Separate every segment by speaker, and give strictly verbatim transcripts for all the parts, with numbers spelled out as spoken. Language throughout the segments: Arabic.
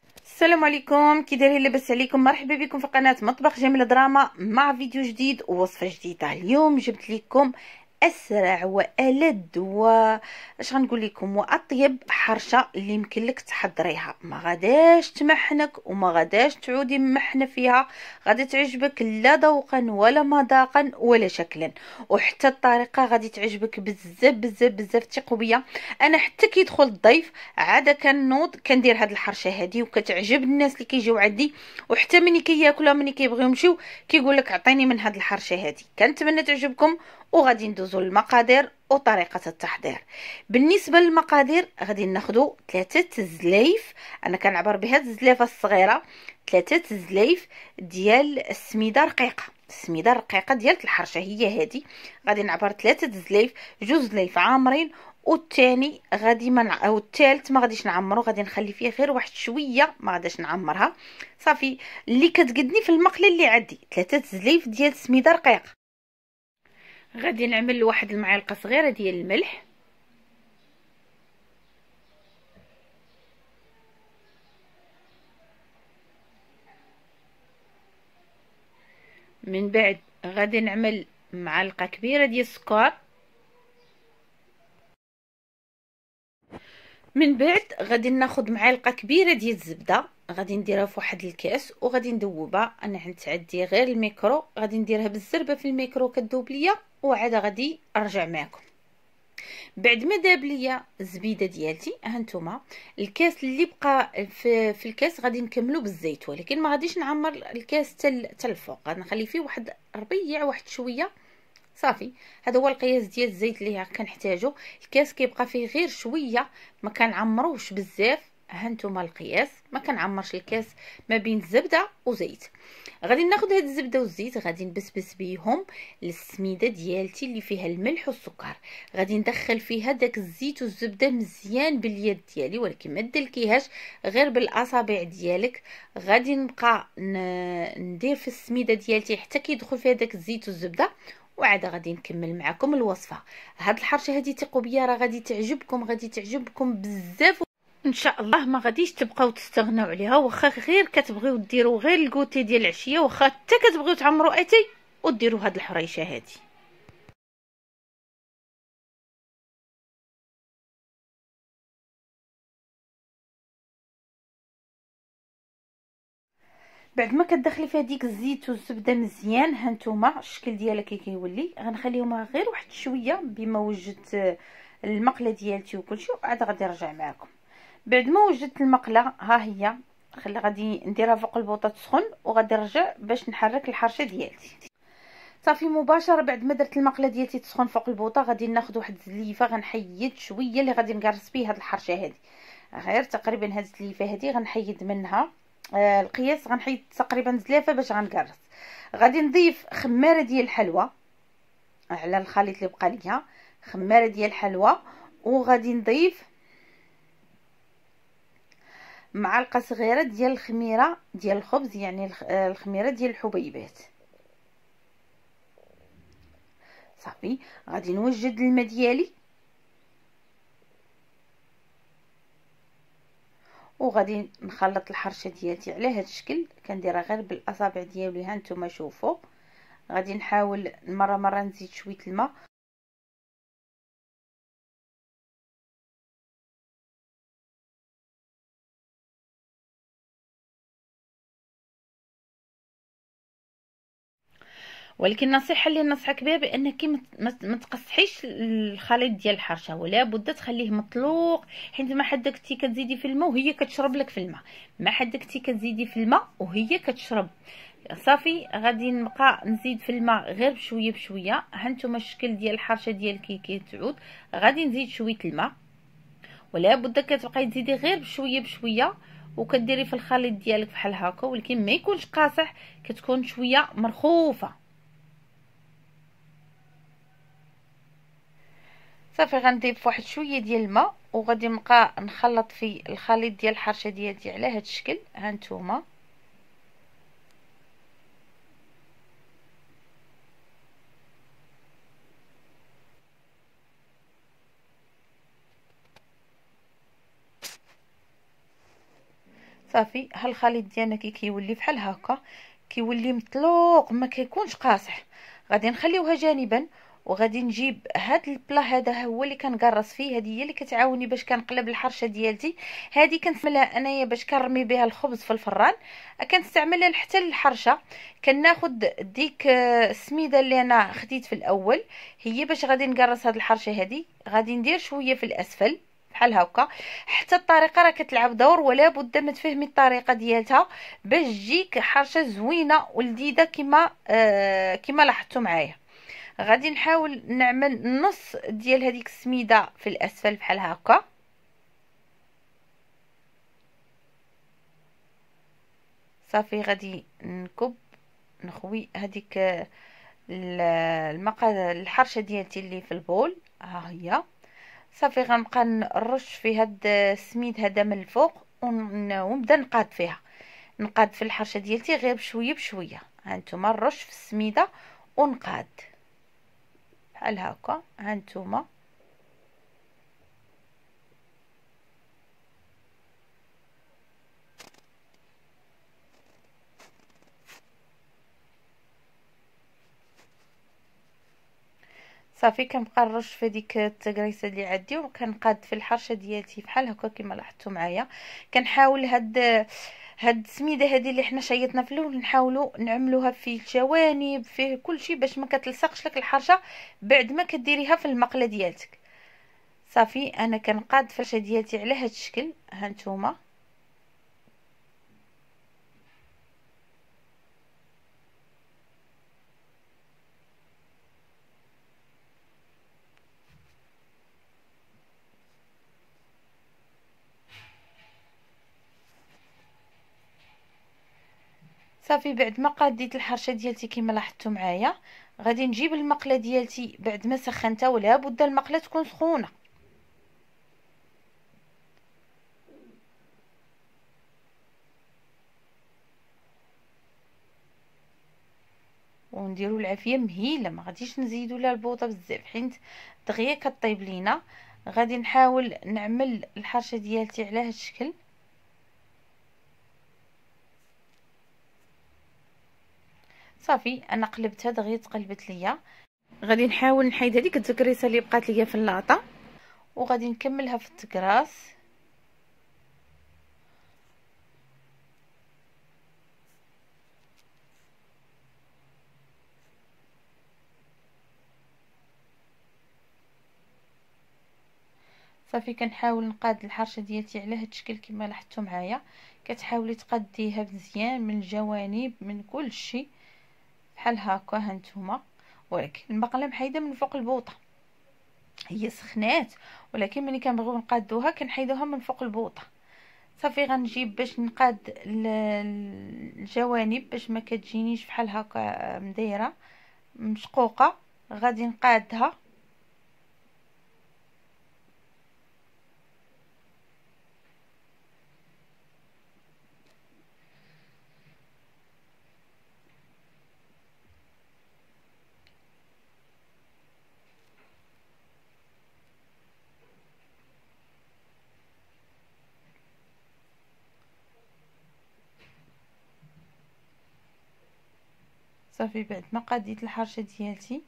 Speaker 1: السلام عليكم، كي دايرين؟ لاباس عليكم؟ مرحبا بكم في قناه مطبخ جميله دراما مع فيديو جديد ووصفه جديده. اليوم جبت لكم اسرع والد و اش غنقول لكم واطيب حرشه اللي يمكن لك تحضريها. ما غاداش تمحنك وما غاداش تعودي ممحنه فيها، غادي تعجبك لا ذوقا ولا مذاقا ولا شكلا، وحتى الطريقه غادي تعجبك بزاف بزاف بزاف. ثقوا بيا، انا حتى كي يدخل الضيف عاده كنوض كندير هاد الحرشه هادي وكتعجب الناس اللي كيجيو عندي، وحتى ملي كياكلوها ملي كيبغيو يمشيو كيقول لك عطيني من هاد الحرشه هادي. كنتمنى تعجبكم، وغادي ندوزو للمقادير وطريقه التحضير. بالنسبه للمقادير غادي ناخذوا ثلاثه زلايف، انا كنعبر بهاد الزلافه الصغيره، ثلاثه زلايف ديال السميده رقيقه. السميده الرقيقه ديال الحرشه هي هذه. غادي نعبر ثلاثه زلايف، جوج زلايف عامرين، والثاني غادي ما او الثالث ما غاديش نعمرو، غادي نخلي فيه غير واحد شويه، ما غاداش نعمرها صافي. اللي كتقدني في المقله اللي عندي ثلاثه زلايف ديال السميده رقيقه. غادي نعمل واحد المعلقه صغيره ديال الملح، من بعد غادي نعمل معلقه كبيره ديال السكر، من بعد غادي ناخذ معلقه كبيره ديال الزبده، غادي نديرها في واحد الكاس وغادي ندوبها. انا عندي غير الميكرو، غادي نديرها بالزربه في الميكرو كتذوب ليا، وعاد غادي ارجع معكم. بعد ما داب ليا الزبيده ديالتي، ها نتوما الكاس اللي بقى في, في الكاس غادي نكملو بالزيت، ولكن ما غاديش نعمر الكاس حتى الفوق، غادي نخلي فيه واحد ربيع واحد شويه صافي. هذا هو القياس ديال الزيت اللي كنحتاجو. الكاس كيبقى فيه غير شويه، ما كنعمروش بزاف. ها نتوما القياس، ما كنعمرش الكاس ما بين الزبده وزيت. غادي ناخذ هاد الزبده والزيت، غادي نبسبس بيهم للسميده ديالتي اللي فيها الملح والسكر. غادي ندخل فيها داك الزيت والزبده مزيان باليد ديالي، ولكن ما دلكيهاش، غير بالاصابع ديالك. غادي نبقى ندير في السميده ديالتي حتى كيدخل فيها داك الزيت والزبده، وعاد غادي نكمل معكم الوصفه. هاد الحرشه هذه ثقوا بيا راه غادي تعجبكم، غادي تعجبكم بزاف ان شاء الله. ما غاديش تبقاو تستغناو عليها، واخا غير كتبغيو ديروا غير الكوتي ديال العشيه، واخا حتى كتبغيو تعمروا اتاي وديروا هاد الحريشه هذه. بعد ما كتدخلي فيها ديك الزيت والزبده مزيان، ها نتوما الشكل ديالها كي كيولي. غنخليهم غير واحد شويه بما وجدت المقله ديالتي وكلشي، وعاد غادي نرجع معكم. بعد ما وجدت المقله ها هي، خلي غادي نديرها فوق البوطه تسخن، وغادي نرجع باش نحرك الحرشه ديالتي صافي. مباشره بعد ما درت المقله ديالتي تسخن فوق البوطه، غادي ناخذ واحد الزليفه، غنحيد شويه اللي غادي نقرص بيه هاد الحرشه هذه، غير تقريبا هاد الزليفه هذه غنحيد منها آه القياس، غنحيد تقريبا زلافه باش غنقرص. غادي نضيف خماره ديال الحلوى على الخليط اللي بقى ليا، خماره ديال الحلوى، وغادي نضيف معلقه صغيره ديال الخميره ديال الخبز، يعني الخميره ديال الحبيبات صافي. غادي نوجد الماء ديالي، وغادي نخلط الحرشه ديالتي على هذا الشكل، كنديرها غير بالاصابع ديالي. ها نتوما شوفوا، غادي نحاول مره مره نزيد شويه الماء. ولكن النصيحه اللي ننصحك بها بانك ما تقصحيش الخليط ديال الحرشه، ولا بد تخليه مطلوق، حيت ما حدكتي كتزيدي في الماء وهي كتشرب لك في الماء، ما حدكتي كتزيدي في الماء وهي كتشرب صافي. غادي نبقى نزيد في الماء غير بشويه بشويه. هانتوما الشكل ديال الحرشه ديالك كي تعود، غادي نزيد شويه الماء، ولا بد كتبقاي تزيدي غير بشويه بشويه، وكديري في الخليط ديالك بحال هكا، ولكن ما يكونش قاصح، كتكون شويه مرخوفه صافي. غنضيف واحد شويه ديال الماء، وغادي نبقى نخلط في الخليط ديال الحرشه ديالتي على هذا الشكل. ها نتوما صافي. ها الخليط ديالنا كي كيولي بحال هكا، كيولي مطلوق ما كيكونش قاصح، غادي نخليوها جانبا. وغادي نجيب هاد البلا، هذا هو اللي كنقرص فيه، هذه هي اللي كتعاوني باش كنقلب الحرشه ديالتي. هذه كنستعملها انايا باش كنرمي بها الخبز في الفران، كنستعملها حتى للحرشه. كناخد ديك السميده اللي انا خديت في الاول، هي باش غادي نقرص هاد الحرشه هذه. غادي ندير شويه في الاسفل بحال هكا، حتى الطريقه راه كتلعب دور، ولا بد ما تفهمي الطريقه ديالتها باش تجيك حرشه زوينه ولذيذه كما آه كما لاحظتوا معايا. غادي نحاول نعمل نص ديال هذيك السميده في الاسفل بحال هكا. صافي غادي نكب نخوي هذيك المقا الحرشه ديالتي اللي في البول، ها هي. صافي غنبقى نرش في هاد السميد هذا من الفوق، ونبدا نقاد فيها، نقاد في الحرشه ديالتي غير بشويه بشويه. هانتوما نرش في السميده ونقاد بحال هكا. هانتوما صافي كنبقى نرش في ديك التكريسه اللي عندي، وكنقاد في الحرشه ديالتي بحال هكا كما لاحظتوا معايا. كنحاول هاد هاد السميده هذه اللي حنا شيطنا في الاول نحاولوا نعملوها في الجوانب، في كل شيء، باش ما كتلصقش لك الحرشه بعد ما كديريها في المقله ديالتك. صافي انا كنقاد الفرشه ديالتي على هاد الشكل. هانتوما صافي بعد ما قاديت الحرشه ديالتي كما لاحظتوا معايا، غادي نجيب المقله ديالتي بعد ما سخنتها، ولا بد المقله تكون سخونه. ونديروا العافيه مهيله، ما غاديش نزيدوا لها البوطه بزاف حيت دغيا كطيب لينا. غادي نحاول نعمل الحرشه ديالتي على هذا الشكل. صافي انا قلبتها دغيا تقلبت ليا. غادي نحاول نحيد هذيك التكريسه اللي بقات ليا في اللاطه، وغادي نكملها في التكراس. صافي كنحاول نقاد الحرشه ديالتي على هذا الشكل كما لاحظتوا معايا. كتحاولي تقديها مزيان من الجوانب من كل شيء بحال هكا. هانتوما ولكن المقله محيده من فوق البوطه، هي سخنات، ولكن ملي كنبغيو نقادوها كنحيدوها من فوق البوطه. صافي غنجيب باش نقاد الجوانب باش ما كتجينيش بحال هكا مدايره مشقوقه. غادي نقادها. صافي بعد ما قاديت الحرشه ديالتي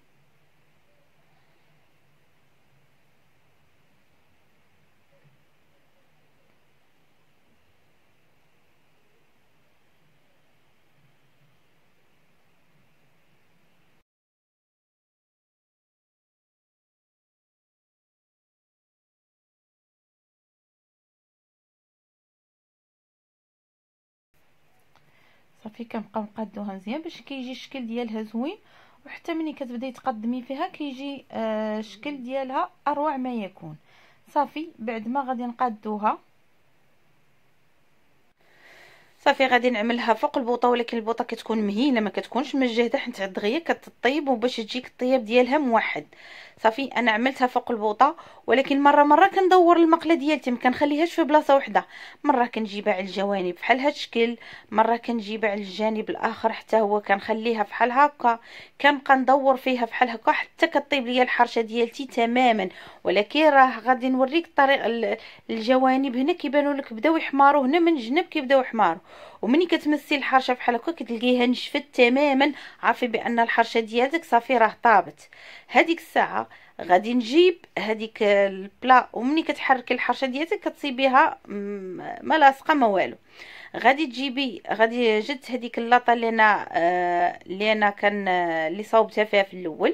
Speaker 1: صافي كنبقى نقادوها مزيان باش كيجي الشكل ديالها زوين، وحتى ملي كتبداي تقدمي فيها كيجي آه الشكل ديالها اروع ما يكون. صافي بعد ما غادي نقادوها. صافي غادي نعملها فوق البوطه، ولكن البوطه كتكون مهيله ما كتكونش مجهده حيت دغيا كتطيب وباش تجيك الطياب ديالها موحد. صافي انا عملتها فوق البوطه، ولكن مره مره كندور المقله ديالتي ما كنخليهاش في بلاصه وحده. مره كنجيبها على الجوانب بحال هاد الشكل، مره كنجيبها على الجانب الاخر حتى هو كنخليها بحال هكا، كنبقى ندور فيها بحال هكا حتى كطيب ليا الحرشه ديالتي تماما. ولكن راه غادي نوريك الطريقه. الجوانب هنا كيبانوا لك بداو يحماروا، هنا من الجنب كيبداو يحماروا، ومني كتمسي الحرشه بحال هكا كتلقيها نشفت تماما، عارفي بان الحرشه ديالك صافي راه طابت. هذيك الساعه غادي نجيب هذيك البلا، ومني كتحركي الحرشه ديالك كتصيبيها ما لاصقه ما والو. غادي تجيبي غادي جبت هذيك اللاطه اللي انا آه اللي انا كان آه اللي صاوبتها فيها في الاول.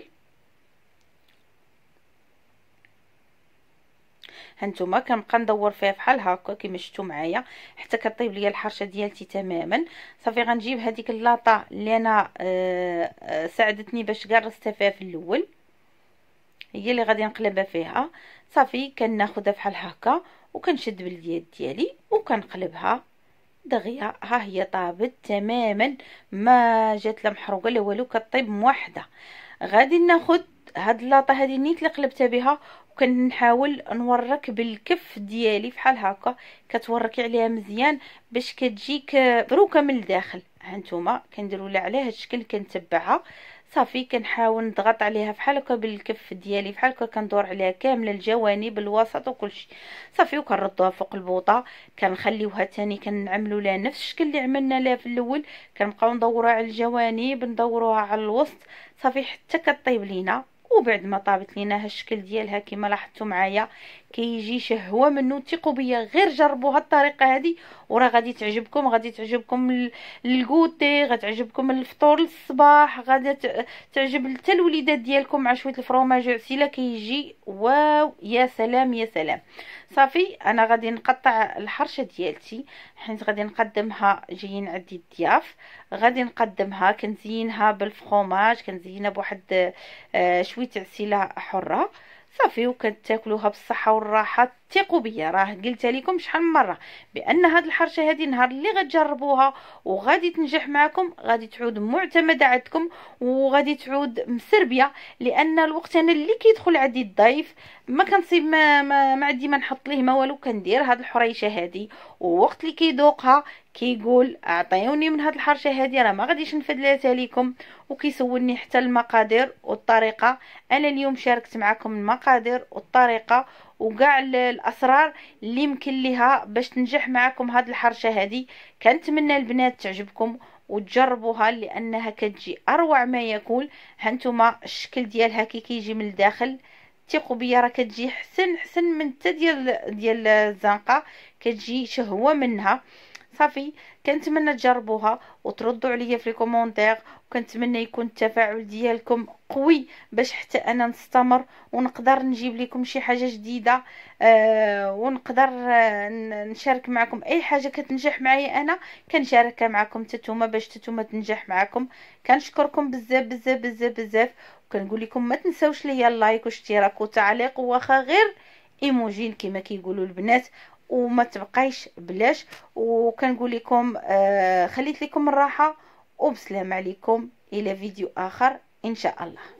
Speaker 1: هانتوما كنبقى ندور فيها بحال هكا كيما شفتوا معايا حتى كطيب ليا الحرشه ديالتي تماما. صافي غنجيب هذيك اللاطه اللي انا آه آه ساعدتني باش كاع رستها فيها في الاول، هي اللي غادي نقلبها فيها. صافي كناخذها بحال هكا وكنشد باليد ديالي وكنقلبها دغيا، ها هي طابت تماما ما جات لا محروقه لا والو، كطيب موحده. غادي ناخذ هاد اللاطه هذه نيت اللي قلبتها بها، وكنحاول نورك بالكف ديالي بحال هكا، كتوركي عليها مزيان باش كتجيك مبروكه من الداخل. هانتوما كنديروا لها على هاد الشكل كنتبعها. صافي كنحاول نضغط عليها بحال هكا بالكف ديالي بحال هكا، كندور عليها كامله الجوانب الوسط وكلشي. صافي وكنردوها فوق البوطه، كنخليوها تاني كنعملوا لها نفس الشكل اللي عملنا لها في الاول، كنبقاو ندوروها على الجوانب ندوروها على الوسط. صافي حتى كطيب لينا، وبعد ما طابت لينا هالشكل ديالها كما لاحظتوا معايا كيجي شهوه منه. ثقوا بيا غير جربوا هاد الطريقه هذه وراه غادي تعجبكم، غادي تعجبكم الكوتي، غتعجبكم الفطور للصباح، غادي تعجب حتى الوليدات ديالكم مع شويه الفرomاج وعسيله كيجي واو يا سلام يا سلام. صافي انا غادي نقطع الحرشه ديالتي حيت غادي نقدمها، جايين عندي الضياف، غادي نقدمها كنزينها بالفرomاج، كنزينها بواحد آه شويه عسيله حره. صافي وكتاكلوها بالصحه والراحه. ثقوا بيا راه قلت لكم شحال من مره بان هاد الحرشه هذه نهار اللي غتجربوها وغادي تنجح معكم غادي تعود معتمده عندكم وغادي تعود مسربيه. لان الوقت انا اللي كيدخل عندي الضيف ما كنصيب ما ما, ما عندي ما نحط ليه ما والو، كندير هاد الحريشه هذه، ووقت اللي كيذوقها كيقول اعطيوني من هاد الحرشه هذه راه ما غاديش نفدلها لكم، وكيسولني حتى المقادير والطريقه. انا اليوم شاركت معكم المقادير والطريقه وكاع الاسرار اللي يمكن ليها باش تنجح معكم هاد الحرشه هذه. كنتمنى البنات تعجبكم وتجربوها لانها كتجي اروع ما يكون. هانتوما الشكل ديالها كي كيجي من الداخل ثقوا بيا راه كتجي حسن حسن من حتى ديال ديال الزنقه، كتجي شهوه منها. صافي كنتمنى تجربوها وتردوا عليا في الكومونتير، وكنتمنى يكون التفاعل ديالكم قوي باش حتى انا نستمر ونقدر نجيب لكم شي حاجه جديده، آه ونقدر آه نشارك معكم اي حاجه كتنجح معايا انا كنشاركها معكم تتوما باش تتوما تنجح معكم. كنشكركم بزاف بزاف بزاف بزاف، وكنقول لكم ما تنساوش ليا اللايك واشتراك وتعليق واخا غير ايموجين كما كيقولوا البنات، وما تبقايش بلاش. وكنقول لكم آه خليت لكم الراحه وبسلام عليكم الى فيديو اخر ان شاء الله.